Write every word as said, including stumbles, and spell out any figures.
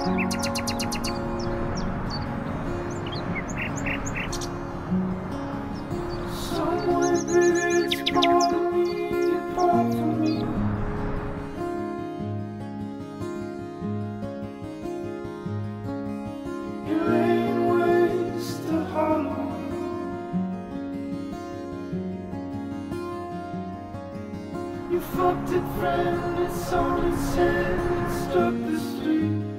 Somewhere big, it's part of me, apart from me. Your rain waves to hollow. You fucked it, friend, it's on its head, it struck the street.